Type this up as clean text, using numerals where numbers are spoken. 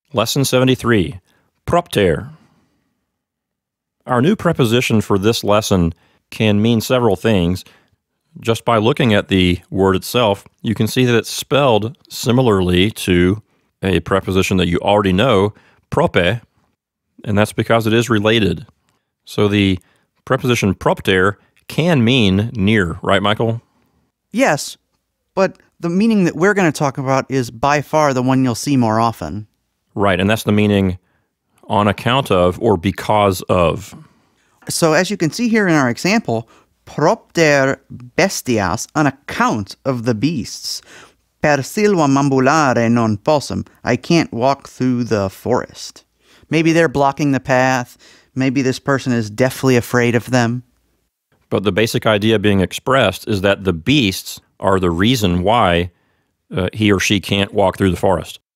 Lesson 73, propter. Our new preposition for this lesson can mean several things. Just by looking at the word itself, you can see that it's spelled similarly to a preposition that you already know, prope, and that's because it is related. So the preposition propter can mean near, right, Michael? Yes, but the meaning that we're going to talk about is by far the one you'll see more often. Right, and that's the meaning on account of or because of. So as you can see here in our example, propter bestias, on account of the beasts. Per silvam ambulare non possum, I can't walk through the forest. Maybe they're blocking the path. Maybe this person is deathly afraid of them. But the basic idea being expressed is that the beasts are the reason why he or she can't walk through the forest.